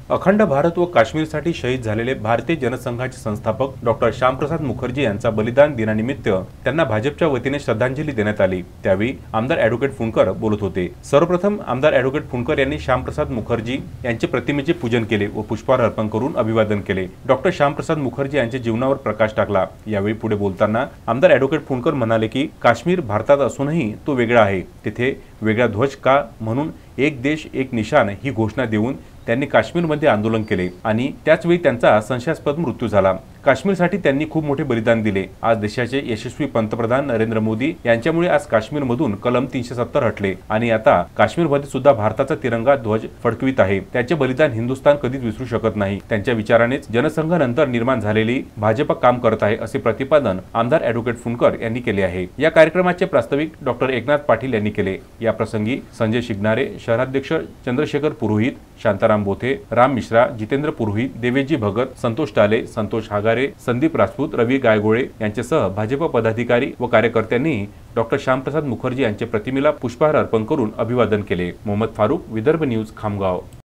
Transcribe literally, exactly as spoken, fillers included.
अखंड भारत व काश्मीरसाठी शहीद झालेले भारतीय जनसंघाचे संस्थापक डॉक्टर श्यामप्रसाद मुखर्जी यांचा बलिदान दिनानिमित्त त्यांना भाजपच्या वतीने श्रद्धांजली देण्यात आली। त्यावेळी आमदार ॲडव्होकेट फुंडकर बोलत होते। सर्वप्रथम आमदार ॲडव्होकेट फुंडकर यांनी श्यामप्रसाद मुखर्जी यांचे प्रतिमेचे पूजन केले व पुष्पहार अर्पण करून अभिवादन केले। डॉक्टर श्यामप्रसाद मुखर्जी यांच्या जीवनावर प्रकाश टाकला। यावेळी पुढे बोलताना आमदार ॲडव्होकेट फुंडकर म्हणाले की काश्मीर भारतात असूनही तो वेगळा आहे, तिथे वेगळा ध्वज का, म्हणून एक देश एक निशान ही घोषणा देऊन त्यांनी काश्मीरमध्ये आंदोलन केले आणि त्याच वेळी त्यांचा संशयास्पद मृत्यू झाला। काश्मीरसाठी त्यांनी खूप मोठे बलिदान दिले। आज देशाचे यशस्वी पंतप्रधान नरेंद्र मोदी यांच्यामुळे आज काश्मीरमधून कलम तीनशे सत्तर हटले आणि आता काश्मीरमध्ये सुद्धा भारताचा तिरंगा ध्वज फडकवित आहे। त्यांचे बलिदान हिंदुस्थान कधीच विसरू शकत नाही। त्यांच्या विचारानेच जनसंघानंतर निर्माण झालेली भाजप काम करत आहे, असे प्रतिपादन आमदार ॲडव्होकेट फुंडकर यांनी केले आहे। या कार्यक्रमाचे प्रास्ताविक डॉक्टर एकनाथ पाटील यांनी केले। या प्रसंगी संजय शिगनारे, शहराध्यक्ष चंद्रशेखर पुरोहित, शांताराम बोथे, राम मिश्रा, जितेंद्र पुरोहित, देवेजी भगत, संतोष टाले, संतोष हागारे, संदीप राजपूत, रवी गायगोळे यांच्यासह भाजप पदाधिकारी व कार्यकर्त्यांनी डॉक्टर श्यामप्रसाद मुखर्जी यांच्या प्रतिमेला पुष्पहार अर्पण करून अभिवादन केले। मोहम्मद फारूक, विदर्भ न्यूज, खामगाव।